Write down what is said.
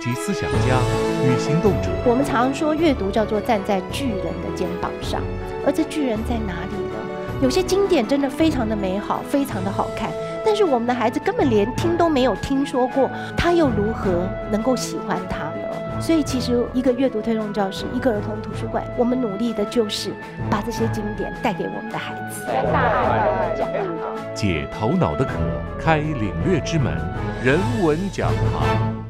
级思想家与行动者。 我们常说阅读叫做站在巨人的肩膀上，而这巨人在哪里呢？有些经典真的非常的美好，非常的好看，但是我们的孩子根本连听都没有听说过，他又如何能够喜欢它呢？所以其实一个阅读推动教室，一个儿童图书馆，我们努力的就是把这些经典带给我们的孩子。大爱的讲堂， 解头脑的渴，开领略之门，人文讲堂。